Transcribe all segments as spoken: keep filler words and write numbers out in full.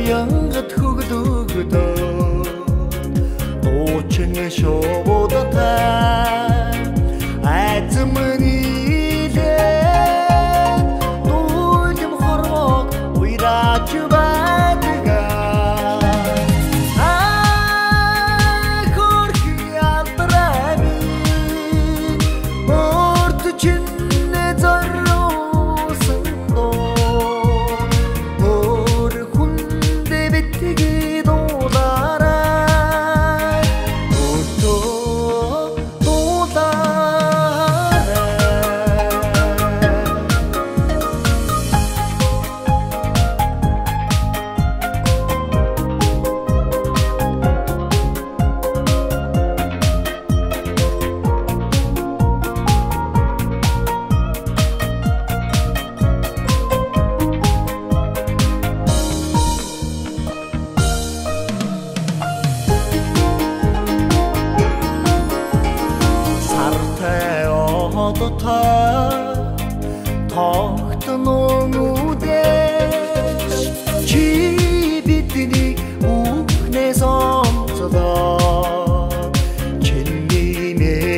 Янгат хөгдөгдөө Дуучин шоудтай Айцмнилээ Дуулим хорвоод уйраач байдаг Аа хорхи алдрами Орд чинэ зорросон доо Ор хүндэ битгий дуулаарай Өртөө Тогтнон үдэж чи бидний үхнээ сонсдоо чиний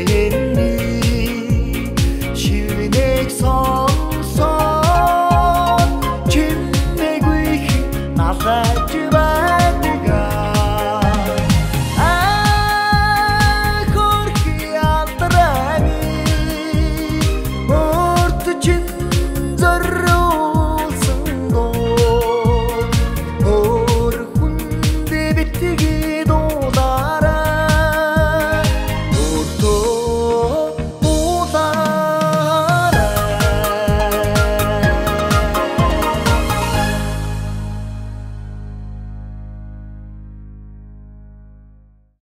мэний шивнэг сонсоод чинээгүй налаж байдаг аа хорхи алдрами чин зорросон доо ор хүндэ битгий